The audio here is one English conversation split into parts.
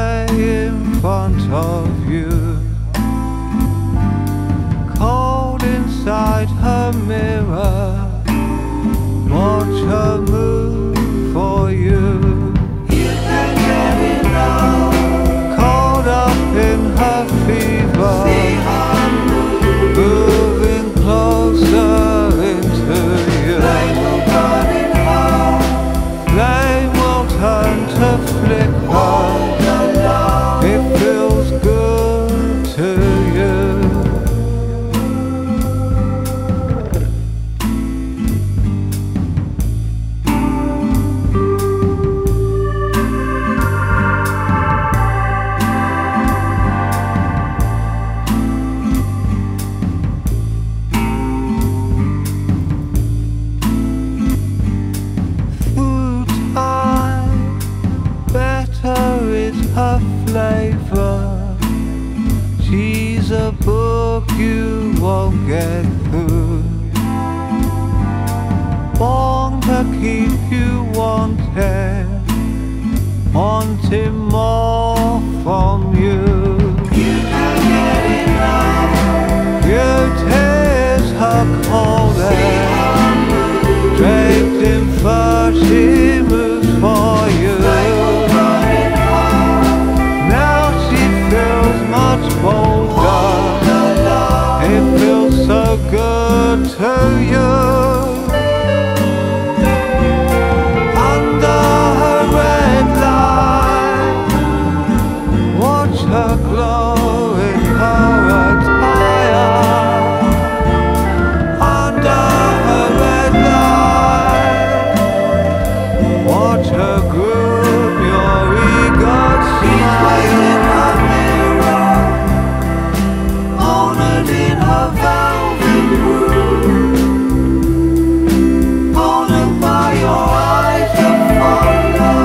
way in front of you, cold inside her mirror. Watch her move for you. You can get enough. Caught up in her fever, See her move. moving closer into you. Flame will burn in her. Flame will turn to flicker. All alone. It feels good to you. Food time, better is her flavor. She's a book you won't get through, born to keep you wanting more from you. You can get enough. Beauty is her cold air, draped in fur she moves for you. Flame will burn in her. Now she feels much bolder. All alone. It feels so good to you. Under her red light, watch her glow in her attire. Under her red light, watch her groom your ego She's waiting in smile. her mirror, honored in her velvet room, honored by your eyes of fire,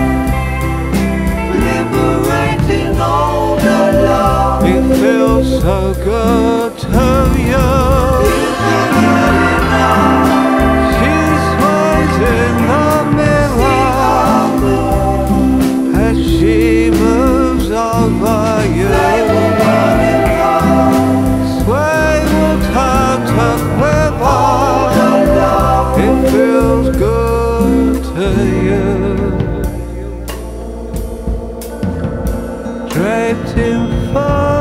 liberating all the love. It feels so good to you. You can get enough. She sways in the mirror as she moves over you. Flame will burn in her. Sway will turn to quiver. All alone. It feels good to you. Draped in fur.